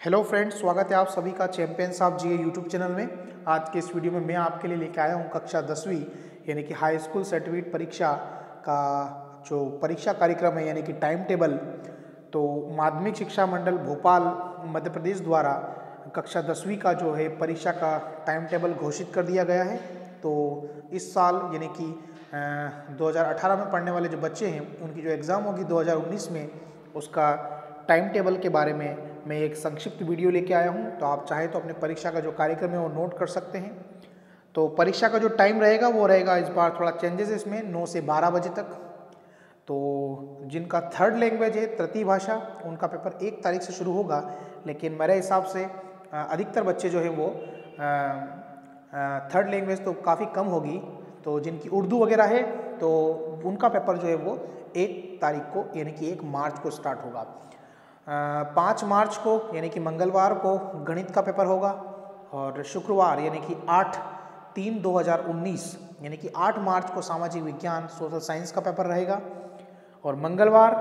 Hello friends, स्वागत है आप सभी का champions of GA YouTube channel में। आज के इस वीडियो में मैं आपके लिए लेके आया हूँ कक्षा 10वीं यानी कि हाई स्कूल सर्टिफिकेट परीक्षा का जो परीक्षा कार्यक्रम है यानी कि टाइम टेबल। तो माध्यमिक शिक्षा मंडल भोपाल मध्य प्रदेश द्वारा कक्षा 10वीं का जो है परीक्षा का टाइम टेबल घोषित कर दिया गया है। तो इस साल यानी कि 2018 में पढ़ने वाले जो बच्चे हैं उनकी जो एग्ज़ाम होगी 2019 में, उसका टाइम टेबल के बारे में मैं एक संक्षिप्त वीडियो लेके आया हूं। तो आप चाहे तो अपने परीक्षा का जो कार्यक्रम है वो नोट कर सकते हैं। तो परीक्षा का जो टाइम रहेगा वो रहेगा, इस बार थोड़ा चेंजेस है इसमें, 9 से 12 बजे तक। तो जिनका थर्ड लैंग्वेज है तृतीय भाषा, उनका पेपर 1 तारीख से शुरू होगा, लेकिन मेरे हिसाब से अधिकतर बच्चे जो है वो थर्ड लैंग्वेज तो काफ़ी कम होगी। तो जिनकी उर्दू वगैरह है तो उनका पेपर जो है वो 1 तारीख को यानी कि 1 मार्च को स्टार्ट होगा। 5 मार्च को यानी कि मंगलवार को गणित का पेपर होगा, और शुक्रवार यानी कि 8/3/2019 यानी कि 8 मार्च को सामाजिक विज्ञान सोशल साइंस का पेपर रहेगा, और मंगलवार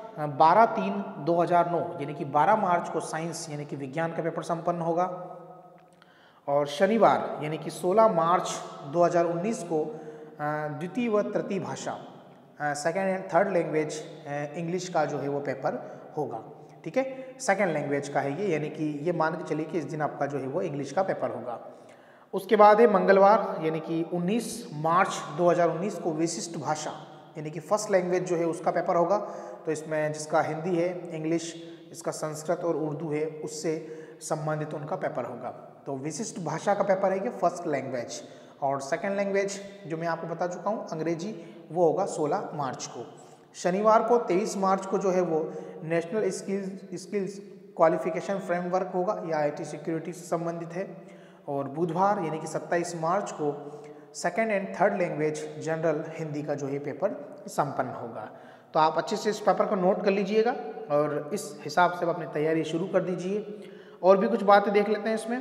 12/3/2009 यानी कि 12 मार्च को साइंस यानी कि विज्ञान का पेपर संपन्न होगा, और शनिवार यानी कि 16 मार्च 2019 को द्वितीय व तृतीय भाषा second and third language English का जो है वो पेपर होगा। ठीक है, सेकेंड लैंग्वेज का है ये, यानी कि ये मान के चलिए कि इस दिन आपका जो है वो इंग्लिश का पेपर होगा। उसके बाद है मंगलवार यानी कि 19 मार्च 2019 को विशिष्ट भाषा यानी कि फर्स्ट लैंग्वेज जो है उसका पेपर होगा। तो इसमें जिसका हिंदी है, इंग्लिश, इसका संस्कृत और उर्दू है, उससे संबंधित उनका पेपर होगा। तो विशिष्ट भाषा का पेपर है ये फर्स्ट लैंग्वेज, और सेकेंड लैंग्वेज जो मैं आपको बता चुका हूँ अंग्रेजी, वो होगा 16 मार्च को। शनिवार को 23 मार्च को जो है वो नेशनल स्किल्स क्वालिफिकेशन फ्रेमवर्क होगा, या आईटी सिक्योरिटी से संबंधित है, और बुधवार यानी कि 27 मार्च को second and third language general Hindi का जो है पेपर संपन्न होगा। तो आप अच्छे से इस पेपर को नोट कर लीजिएगा और इस हिसाब से आप अपनी तैयारी शुरू कर दीजिए। और भी कुछ बातें देख लेते हैं इसमें।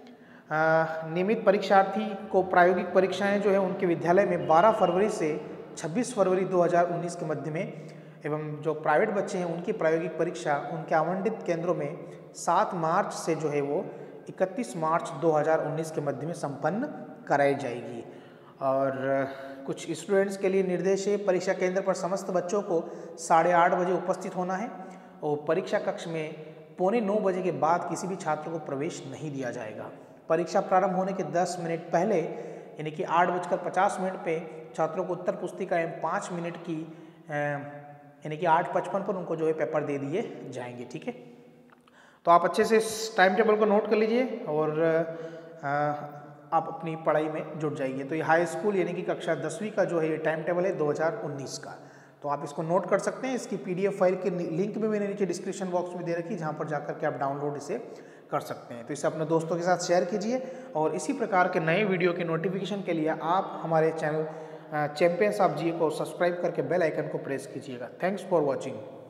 नियमित परीक्षार्थी को प्रायोगिक परीक्षाएं जो है उनके विद्यालय में 12 फरवरी से 26 फरवरी 2019 के मध्य में, एवं जो प्राइवेट बच्चे हैं उनकी प्रायोगिक परीक्षा उनके आवंटित केंद्रों में 7 मार्च से जो है वो 31 मार्च 2019 के मध्य में संपन्न कराई जाएगी। और कुछ स्टूडेंट्स के लिए निर्देश है, परीक्षा केंद्र पर समस्त बच्चों को 8:30 बजे उपस्थित होना है, और परीक्षा कक्ष में 8:45 बजे के बाद किसी भी छात्र को प्रवेश नहीं दिया जाएगा। परीक्षा प्रारंभ होने के 10 मिनट पहले यानी कि 8:50 पे छात्रों को उत्तर पुस्तिका एवं 5 मिनट की यानी कि 8:55 पर उनको जो है पेपर दे दिए जाएंगे। ठीक है, तो आप अच्छे से इस टाइम टेबल को नोट कर लीजिए और आप अपनी पढ़ाई में जुट जाइए। तो ये हाई स्कूल यानी कि कक्षा 10वीं का जो है ये टाइम टेबल है 2019 का। तो आप इसको नोट कर सकते हैं। इसकी PDF फाइल की लिंक भी मैंने नीचे डिस्क्रिप्शन बॉक्स में दे रखी है, जहाँ पर जाकर के आप डाउनलोड इसे कर सकते हैं। तो इसे अपने दोस्तों के साथ शेयर कीजिए, और इसी प्रकार के नए वीडियो के नोटिफिकेशन के लिए आप हमारे चैनल चैंपियंस ऑफ जीए को सब्सक्राइब करके बेल आइकन को प्रेस कीजिएगा। Thanks for watching.